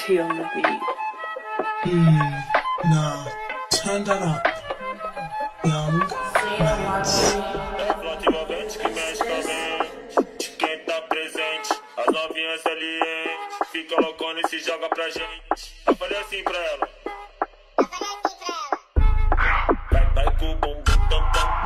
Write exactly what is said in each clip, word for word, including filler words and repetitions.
T on the beat. Hmm, nah, turn that up. Young, nice. As novinhas salientes, fica loucona e se joga pra gente. Eu falei assim pra ela. Eu falei assim pra ela. Vai, vai com o bumbum tam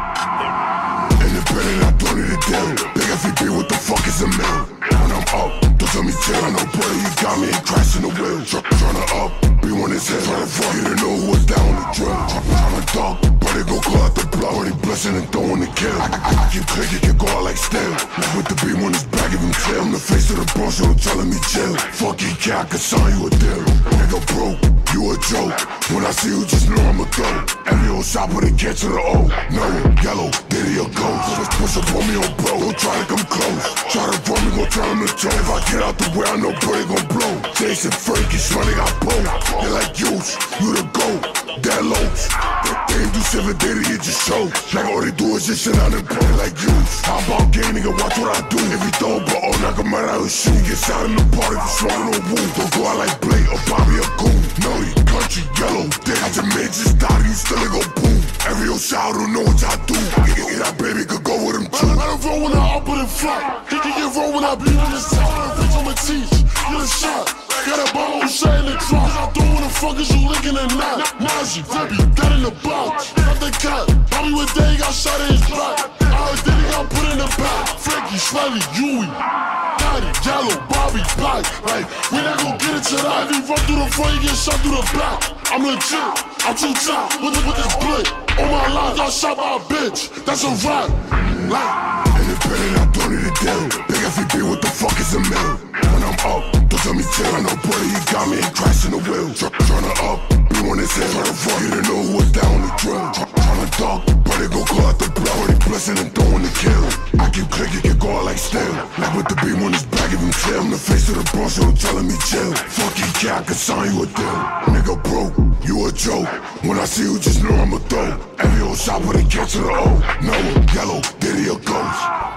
tam. Independent, I don't need a deal. Big F B, what the fuck is a mill? When I'm up, don't tell me chill. I know brother, you got me and crashing the wheel. Tryna up, be one is in. Tryna fuck, you didn't know who was down the drill. Tryna talk, but they go call out the block. Already blessing and throwing the kill. I, I, I keep clicking, can go out like steel. Like with the beam on his back, give him chill. I'm the face of the boss, so don't telling me chill. Fuck you, cat, I can sign you a deal. Nigga broke, you a joke. When I see you, just know I'm a throw. Every old shot with a get to the O. No, yellow, Diddy a ghost. Just push up on me on bro, don't try to come close. Try to run me, gon' turn him to toe. If I get out the way, I know Brody gon' blow. Jason Frankie, Shmoney got both. They like Yus, you the GOAT. That lows. They ain't do seven day to get your show. Like all they do is just shit on the play like Yus. How about game, nigga, watch what I do. If he throw a ball, knock him right out his shoe. He gets out in the party, you smoking on woo. Don't go out like Blake or Bobby or Goon. No, he country yellow. They got your man just died, you still ain't go boom. Every old shot, don't know what y'all do. Get, get that baby, could go with him too. I don't roll when I up in the front. He can get roll when I beat on the side. Fix on my teeth, get a shot. Got a bottle of shit in the trunk. I don't wanna fuck is you licking or not. Nazi, Debbie, dead in the box. Got the cat. Bobby with day, got shot in his back. I heard Diddy got put in the back. Frankie, Swelly, Yui. Daddy, yellow, Bobby, black. Like, we not gon' get it tonight. If he run through the front, he get shot through the back. I'm legit, I'm too top with, with this blick. On my life, got shot by a bitch. That's a rap. Like, independent, I don't need a deal. Big F B, what the fuck is a mill? When I'm up, don't tell me chill. I know brother, he got me and crashing the wheel. Tryna up, be one is in. Tryna fuck, you didn't know who was down the drill. Tryna talk, but they go call out the block. Already blessing and throwing the kill. I keep clicking, can go out like steel. Like with the beam on his back, give him chill. I'm the face of the boss, so don't telling me chill. Fuck you, cat, I can sign you a deal. Nigga broke, you a joke. When I see you, just know I'm a throw. Every old shot with a get to the O. No, yellow, Diddy a ghost.